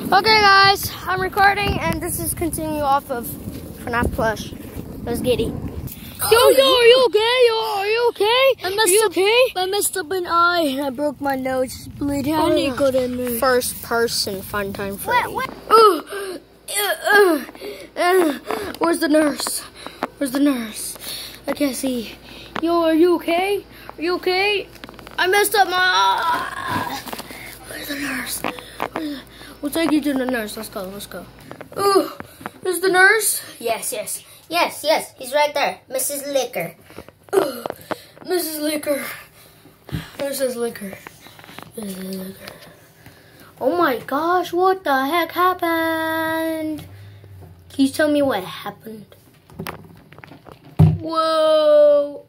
Okay guys, I'm recording and this is continue off of Fnaf plush. Let's get it. Yo, are you okay? Are you okay? I messed up an eye. I broke my nose. It's bleeding. I need to go to the nurse. First person fun time Freddy. Where's the nurse? Where's the nurse? I can't see. Yo, are you okay? Are you okay? I messed up my eye. Where's the nurse? We'll take you to the nurse. Let's go. Let's go. Ooh, is the nurse? Yes. He's right there. Mrs. Liquor. Mrs. Liquor. Mrs. Liquor. Mrs. Liquor. Oh my gosh, what the heck happened? Can you tell me what happened? Whoa.